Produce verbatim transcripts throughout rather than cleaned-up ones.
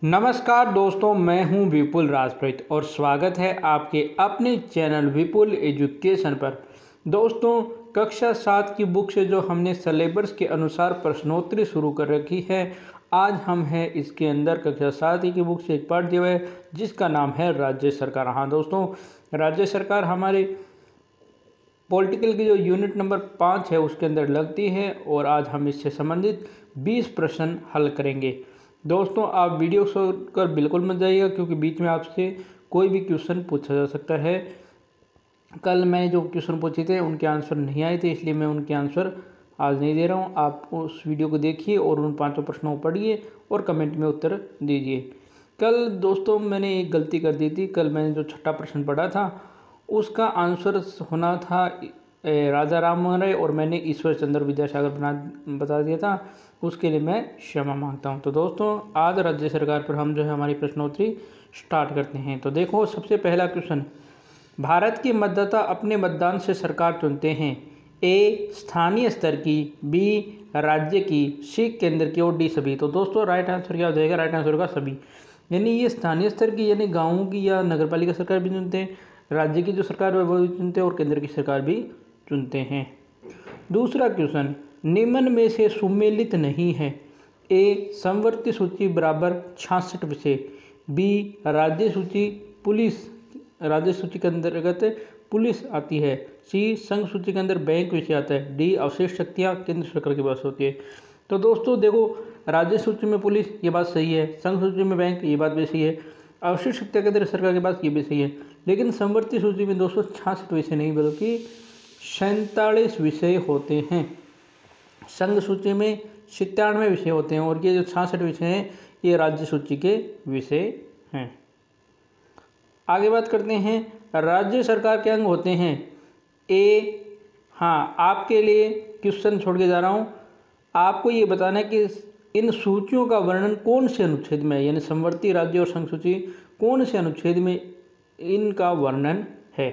नमस्कार दोस्तों, मैं हूं विपुल राजप्रीत और स्वागत है आपके अपने चैनल विपुल एजुकेशन पर। दोस्तों, कक्षा सात की बुक से जो हमने सिलेबस के अनुसार प्रश्नोत्तरी शुरू कर रखी है, आज हम हैं इसके अंदर कक्षा सात की बुक से एक पाठ दिया है जिसका नाम है राज्य सरकार। हाँ दोस्तों, राज्य सरकार हमारे पॉलिटिकल की जो यूनिट नंबर पाँच है उसके अंदर लगती है और आज हम इससे संबंधित बीस प्रश्न हल करेंगे। दोस्तों, आप वीडियो कर बिल्कुल मत जाइएगा क्योंकि बीच में आपसे कोई भी क्वेश्चन पूछा जा सकता है। कल मैं जो क्वेश्चन पूछे थे उनके आंसर नहीं आए थे, इसलिए मैं उनके आंसर आज नहीं दे रहा हूं। आप उस वीडियो को देखिए और उन पांचों प्रश्नों को पढ़िए और कमेंट में उत्तर दीजिए। कल दोस्तों मैंने एक गलती कर दी थी। कल मैंने जो छठा प्रश्न पढ़ा था उसका आंसर होना था राजा राम मोहन राय और मैंने ईश्वर चंद्र विद्यासागर बना बता दिया था। उसके लिए मैं क्षमा मांगता हूं। तो दोस्तों, आज राज्य सरकार पर हम जो है हमारी प्रश्नोत्तरी स्टार्ट करते हैं। तो देखो, सबसे पहला क्वेश्चन, भारत के मतदाता अपने मतदान से सरकार चुनते हैं। ए स्थानीय स्तर की, बी राज्य की, सी केंद्र की और डी सभी। तो दोस्तों राइट आंसर क्या हो जाएगा? राइट आंसर होगा सभी। यानी ये स्थानीय स्तर की यानी गाँवों की या नगर पालिका सरकार भी चुनते हैं, राज्य की जो सरकार है वो भी चुनते हैं और केंद्र की सरकार भी चुनते हैं। दूसरा क्वेश्चन, निम्न में से सुमेलित नहीं है। ए संवर्ती सूची बराबर छियासठ विषय, बी राज्य सूची पुलिस राज्य सूची के अंतर्गत पुलिस आती है, सी संघ सूची के अंदर बैंक विषय आता है, डी अवशेष शक्तियाँ केंद्र सरकार के पास होती है। तो दोस्तों देखो, राज्य सूची में पुलिस ये बात सही है, संघ सूची में बैंक ये बात भी सही है, अवशेष शक्तियाँ केंद्र सरकार के पास ये भी सही है। लेकिन संवर्ती सूची में दोस्तों छियासठ विषय नहीं बल्कि सैंतालीस विषय होते हैं। संघ सूची में सत्तानवे विषय होते हैं और ये जो छियासठ विषय हैं ये राज्य सूची के विषय हैं। आगे बात करते हैं, राज्य सरकार के अंग होते हैं। ए हाँ, आपके लिए क्वेश्चन छोड़ के जा रहा हूँ। आपको ये बताना है कि इन सूचियों का वर्णन कौन से अनुच्छेद में है, यानी संवर्ती, राज्य और संघ सूची कौन से अनुच्छेद में इनका वर्णन है।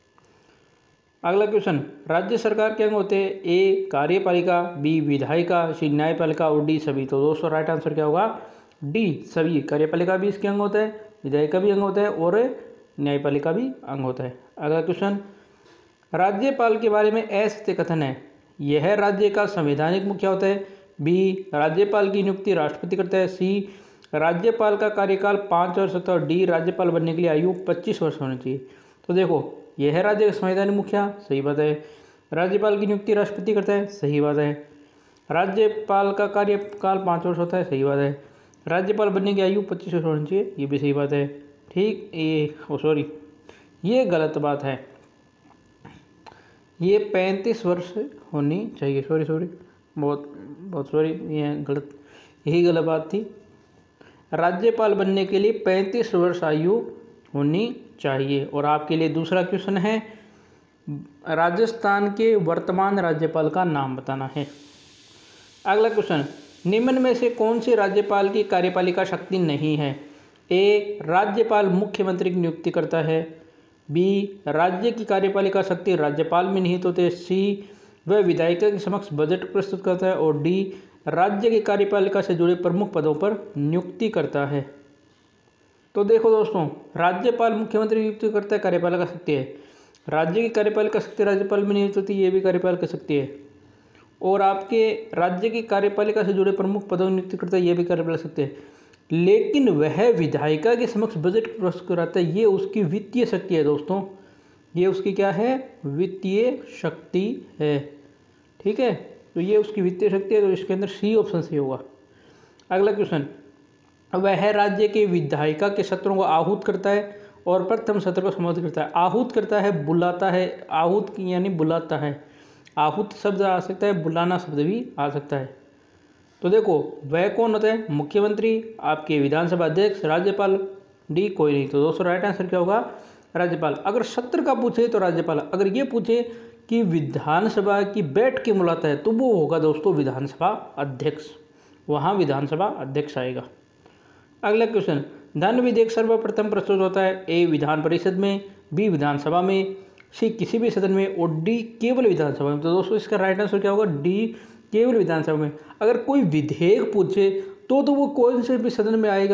अगला क्वेश्चन, राज्य सरकार के अंग होते हैं। ए कार्यपालिका, बी विधायिका, सी न्यायपालिका और डी सभी। तो दोस्तों राइट आंसर क्या होगा? डी सभी। कार्यपालिका भी इसके अंग होता है, विधायिका भी अंग होता है और न्यायपालिका भी अंग होता है। अगला क्वेश्चन, राज्यपाल के बारे में ऐसे कथन है। यह राज्य का संवैधानिक मुखिया होता है, बी राज्यपाल की नियुक्ति राष्ट्रपति करता है, सी राज्यपाल का कार्यकाल पाँच वर्ष होता है और डी राज्यपाल बनने के लिए आयु पच्चीस वर्ष होनी चाहिए। तो देखो, यह है राज्य का संवैधानिक मुखिया, सही बात है। राज्यपाल की नियुक्ति राष्ट्रपति करता है, सही बात है। राज्यपाल का कार्यकाल पाँच वर्ष होता है, सही बात है। राज्यपाल बनने की आयु पच्चीस वर्ष होनी चाहिए, ये भी सही बात है। ठीक, ये ओ सॉरी ये गलत बात है, ये पैंतीस वर्ष होनी चाहिए। सॉरी सॉरी बहुत बहुत सॉरी, ये गलत, यही गलत बात थी। राज्यपाल बनने के लिए पैंतीस वर्ष आयु होनी चाहिए। और आपके लिए दूसरा क्वेश्चन है, राजस्थान के वर्तमान राज्यपाल का नाम बताना है। अगला क्वेश्चन, निम्न में से कौन से राज्यपाल की कार्यपालिका शक्ति नहीं है। ए राज्यपाल मुख्यमंत्री की नियुक्ति करता है, बी राज्य की कार्यपालिका शक्ति राज्यपाल में निहित होते हैं, सी वह विधायिका के समक्ष बजट प्रस्तुत करता है और डी राज्य की कार्यपालिका से जुड़े प्रमुख पदों पर नियुक्ति करता है। तो देखो दोस्तों, राज्यपाल मुख्यमंत्री नियुक्ति करता है, कार्यपालिका शक्ति है। राज्य की कार्यपालिका शक्ति राज्यपाल में नियुक्त होती है, ये भी कार्यपालिका शक्ति है। और आपके राज्य की कार्यपालिका से जुड़े प्रमुख पदों की नियुक्ति करता है, ये भी कार्यपालिका शक्ति है। लेकिन वह विधायिका के समक्ष बजट प्रस्तुत कराता है, ये उसकी वित्तीय शक्ति है दोस्तों। ये उसकी क्या है? वित्तीय शक्ति है। ठीक है, तो ये उसकी वित्तीय शक्ति है, तो इसके अंदर सी ऑप्शन सही होगा। अगला क्वेश्चन, वह राज्य के विधायिका के सत्रों को आहूत करता है और प्रथम सत्र को संबोधित करता है। आहूत करता है, बुलाता है। आहूत यानी बुलाता है। आहूत शब्द आ सकता है, बुलाना शब्द भी आ सकता है। तो देखो, वह कौन होता है? मुख्यमंत्री, आपके विधानसभा अध्यक्ष, राज्यपाल, डी कोई नहीं। तो दोस्तों राइट आंसर क्या होगा? राज्यपाल। अगर सत्र का पूछे तो राज्यपाल, अगर ये पूछे कि विधानसभा की बैठ के बुलाता है तो वो होगा दोस्तों विधानसभा अध्यक्ष, वहाँ विधानसभा अध्यक्ष आएगा। अगला क्वेश्चन, धन विधेयक सर्वप्रथम प्रस्तुत होता है। ए विधान परिषद में, बी विधानसभा में, सी किसी भी सदन में और डी केवल विधानसभा में। तो दोस्तों इसका राइट आंसर क्या होगा? डी केवल विधानसभा में। अगर कोई विधेयक पूछे तो तो वो कौन से भी सदन में आएगा?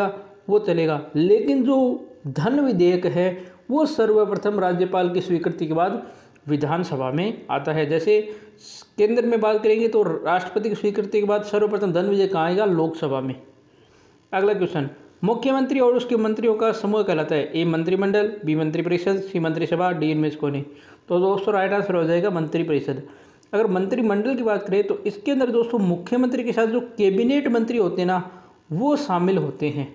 वो चलेगा, लेकिन जो धन विधेयक है वो सर्वप्रथम राज्यपाल की स्वीकृति के बाद विधानसभा में आता है। जैसे केंद्र में बात करेंगे तो राष्ट्रपति की स्वीकृति के बाद सर्वप्रथम धन विधेयक कहाँ आएगा, लोकसभा में। अगला क्वेश्चन, मुख्यमंत्री और उसके मंत्रियों का समूह कहलाता है? ए मंत्रिमंडल, बी मंत्रिपरिषद, सी मंत्रिसभा, डी इनमें से कोई नहीं। तो दोस्तों राइट आंसर हो जाएगा मंत्रिपरिषद। अगर मंत्रिमंडल की बात करें तो इसके अंदर दोस्तों मुख्यमंत्री के साथ जो कैबिनेट मंत्री होते हैं ना वो शामिल होते हैं।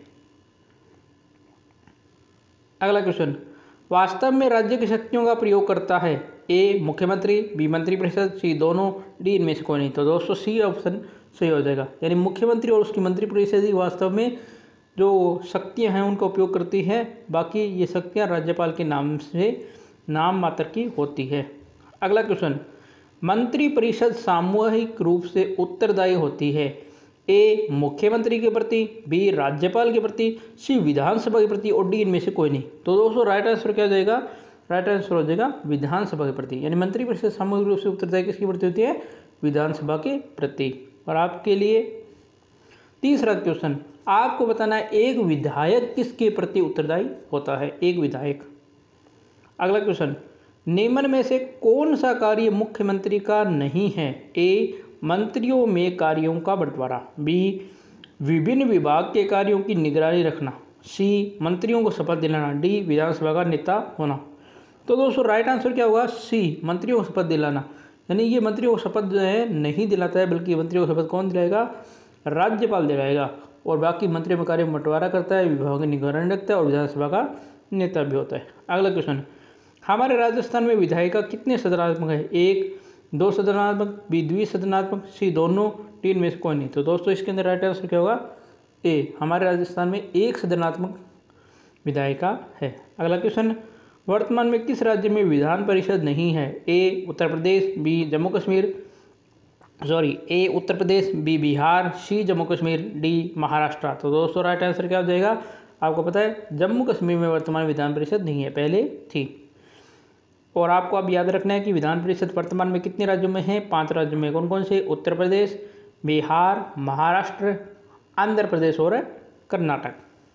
अगला क्वेश्चन, वास्तव में राज्य की शक्तियों का प्रयोग करता है? ए मुख्यमंत्री, बी मंत्रिपरिषद, सी दोनों, डी इनमें से कोई नहीं। तो दोस्तों सी ऑप्शन सही हो जाएगा, यानी मुख्यमंत्री और उसकी मंत्रिपरिषद ही वास्तव में जो शक्तियां हैं उनका उपयोग करती है, बाकी ये शक्तियां राज्यपाल के नाम से नाम मात्र की होती है। अगला क्वेश्चन, मंत्रिपरिषद सामूहिक रूप से उत्तरदायी होती है? ए मुख्यमंत्री के प्रति, बी राज्यपाल के प्रति, सी विधानसभा के प्रति और डी इनमें से कोई नहीं। तो दोस्तों राइट आंसर क्या हो जाएगा, राइट आंसर हो जाएगा विधानसभा के प्रति, यानी मंत्रिपरिषद सामूहिक रूप से उत्तरदायी किसके प्रति होती है, विधानसभा के प्रति। और आपके लिए तीसरा क्वेश्चन, आपको बताना है एक विधायक किसके प्रति उत्तरदायी होता है? एक विधायक। अगला क्वेश्चन, निम्न में से कौन सा कार्य मुख्यमंत्री का नहीं है? ए मंत्रियों में कार्यों का बंटवारा, बी विभिन्न विभाग के कार्यों की निगरानी रखना, सी मंत्रियों को शपथ दिलाना, डी विधानसभा का नेता होना। तो दोस्तों राइट आंसर क्या होगा, सी मंत्रियों को शपथ दिलाना, यानी ये मंत्रियों को शपथ जो है नहीं दिलाता है, बल्कि मंत्रियों को शपथ कौन दिलाएगा, राज्यपाल दिलाएगा। और बाकी मंत्रियों में कार्य बंटवारा करता है, विभाग की निगरानी रखता है और विधानसभा का नेता भी होता है। अगला क्वेश्चन, हमारे राजस्थान में विधायिका कितने सदनात्मक है? एक, दो सदनात्मक, बी द्विसदनात्मक, सी दोनों, डी में से कोई नहीं। तो दोस्तों इसके अंदर राइट आंसर क्या होगा, ए हमारे राजस्थान में एक सदनात्मक विधायिका है। अगला क्वेश्चन, वर्तमान में किस राज्य में विधान परिषद नहीं है? A Uttar Pradesh, B Jammu Kashmir, sorry A Uttar Pradesh, B Bihar, C Jammu Kashmir, D Maharashtra. तो दोस्तों राइट आंसर क्या हो जाएगा, आपको पता है जम्मू कश्मीर में वर्तमान विधान परिषद नहीं है, पहले थी। और आपको अब याद रखना है कि विधान परिषद वर्तमान में कितने राज्यों में है, पांच राज्यों में। कौन कौन से? उत्तर प्रदेश, बिहार, महाराष्ट्र, आंध्र प्रदेश और कर्नाटक।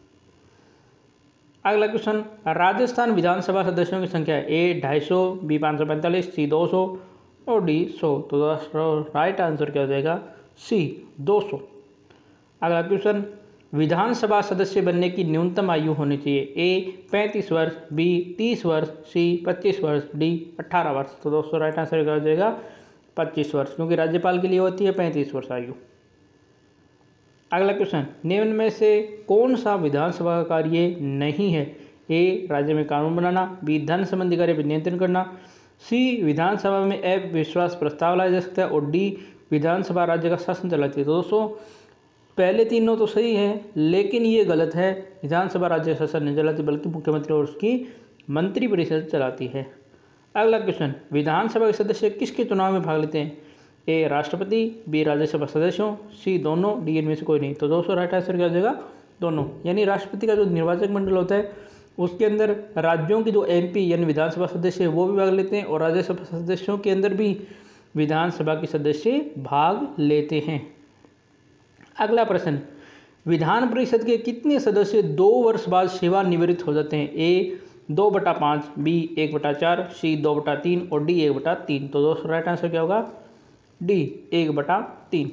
अगला क्वेश्चन, राजस्थान विधानसभा सदस्यों की संख्या है? ए ढाई सौ, बी पाँच सौ पैंतालीस, सी दो सौ और डी सौ। तो दोस्तों राइट आंसर क्या हो जाएगा, सी दो सौ। अगला क्वेश्चन, विधानसभा सदस्य बनने की न्यूनतम आयु होनी चाहिए? ए पैंतीस वर्ष, बी तीस वर्ष, सी पच्चीस वर्ष, डी अट्ठारह वर्ष। तो दोस्तों राइट आंसर क्या हो जाएगा, पच्चीस वर्ष, क्योंकि राज्यपाल के लिए होती है पैंतीस वर्ष आयु। अगला क्वेश्चन, निम्न में से कौन सा विधानसभा का कार्य नहीं है? ए राज्य में कानून बनाना, बी धन संबंधी कार्य पर नियंत्रण करना, सी विधानसभा में अविश्वास प्रस्ताव लाया जा सकता है और डी विधानसभा राज्य का शासन चलाती है। तो दोस्तों पहले तीनों तो सही है, लेकिन ये गलत है, विधानसभा राज्य का शासन नहीं चलाती बल्कि मुख्यमंत्री और उसकी मंत्रिपरिषद चलाती है। अगला क्वेश्चन, विधानसभा के सदस्य किसके चुनाव में भाग लेते हैं? ए राष्ट्रपति, बी राज्यसभा सदस्यों, सी दोनों, डी इनमें से कोई नहीं। तो दोस्तों राइट आंसर क्या हो जाएगा, दोनों, यानी राष्ट्रपति का जो निर्वाचक मंडल होता है उसके अंदर राज्यों की जो एमपी यानी विधानसभा सदस्य है वो भी भाग लेते हैं और राज्यसभा सदस्यों के अंदर भी विधानसभा के सदस्य भाग लेते हैं। अगला प्रश्न, विधान परिषद के कितने सदस्य दो वर्ष बाद सेवानिवृत्त हो जाते हैं? ए दो बटा पाँच, बी एक बटा चार, सी दो बटा तीन और डी एक बटा तीन। तो दोस्तों राइट आंसर क्या होगा, डी एक बटा तीन।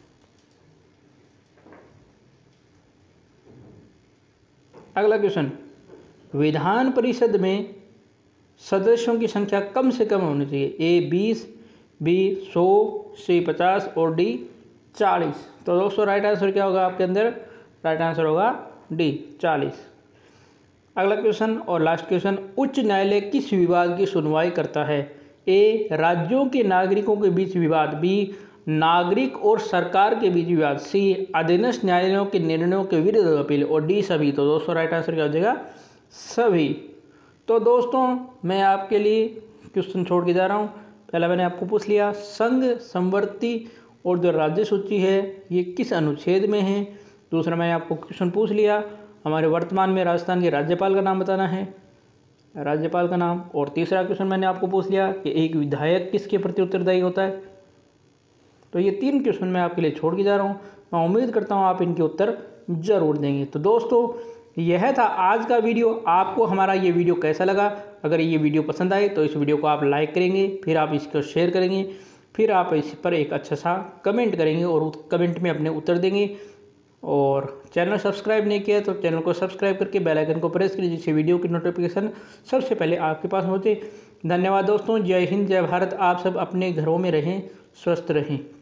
अगला क्वेश्चन, विधान परिषद में सदस्यों की संख्या कम से कम होनी चाहिए? ए बीस, बी सौ, सी पचास और डी चालीस। तो दोस्तों राइट आंसर क्या होगा आपके अंदर, राइट आंसर होगा डी चालीस। अगला क्वेश्चन और लास्ट क्वेश्चन, उच्च न्यायालय किस विवाद की सुनवाई करता है? ए राज्यों के नागरिकों के बीच विवाद, बी नागरिक और सरकार के बीच विवाद, सी अधीनस्थ न्यायालयों के निर्णयों के विरुद्ध अपील और डी सभी। तो दोस्तों राइट आंसर क्या हो जाएगा, सभी। तो दोस्तों मैं आपके लिए क्वेश्चन छोड़ के जा रहा हूँ। पहला मैंने आपको पूछ लिया संघ संवर्ती और जो राज्य सूची है ये किस अनुच्छेद में है। दूसरा मैंने आपको क्वेश्चन पूछ लिया हमारे वर्तमान में राजस्थान के राज्यपाल का नाम बताना है, राज्यपाल का नाम। और तीसरा क्वेश्चन मैंने आपको पूछ लिया कि एक विधायक किसके प्रति उत्तरदायी होता है। तो ये तीन क्वेश्चन मैं आपके लिए छोड़ के जा रहा हूँ। मैं उम्मीद करता हूँ आप इनके उत्तर ज़रूर देंगे। तो दोस्तों यह था आज का वीडियो। आपको हमारा ये वीडियो कैसा लगा? अगर ये वीडियो पसंद आए तो इस वीडियो को आप लाइक करेंगे, फिर आप इसको शेयर करेंगे, फिर आप इस पर एक अच्छा सा कमेंट करेंगे और उस कमेंट में अपने उत्तर देंगे। और चैनल सब्सक्राइब नहीं किया तो चैनल को सब्सक्राइब करके बेल आइकन को प्रेस करिए, जिससे वीडियो की नोटिफिकेशन सबसे पहले आपके पास पहुंचे। धन्यवाद दोस्तों। जय हिंद, जय भारत। आप सब अपने घरों में रहें, स्वस्थ रहें।